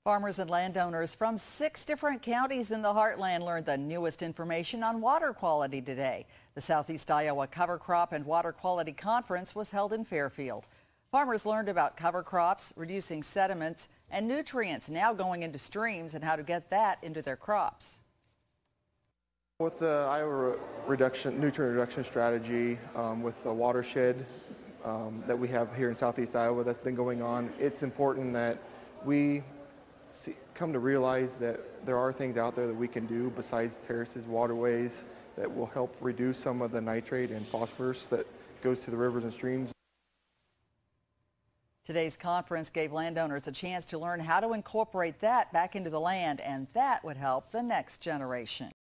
Farmers and landowners from 6 different counties in the heartland learned the newest information on water quality today. The Southeast Iowa Cover Crop and Water Quality Conference was held in Fairfield. Farmers learned about cover crops, reducing sediments, and nutrients now going into streams and how to get that into their crops. With the Iowa nutrient reduction strategy, with the watershed that we have here in Southeast Iowa that's been going on, it's important that we come to realize that there are things out there that we can do besides terraces, waterways, that will help reduce some of the nitrate and phosphorus that goes to the rivers and streams. Today's conference gave landowners a chance to learn how to incorporate that back into the land, and that would help the next generation.